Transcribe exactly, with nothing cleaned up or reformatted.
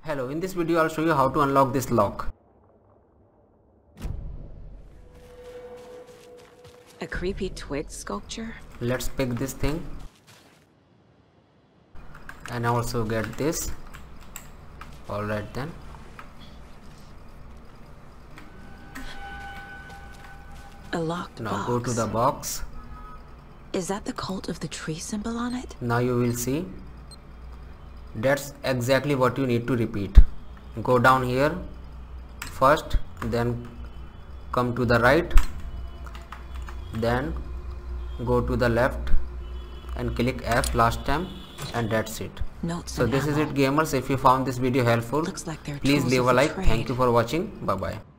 Hello, in this video I'll show you how to unlock this lock. A creepy twig sculpture? Let's pick this thing and also get this. Alright then. A locked Now box. go to the box. Is that the cult of the tree symbol on it? Now you will see. That's exactly what you need to repeat. Go down here first, then come to the right, then go to the left and click F last time, and that's it. Notes so this ammo. is it, gamers. If you found this video helpful, Looks like they're please tools leave of a the like. trade. Thank you for watching. Bye bye.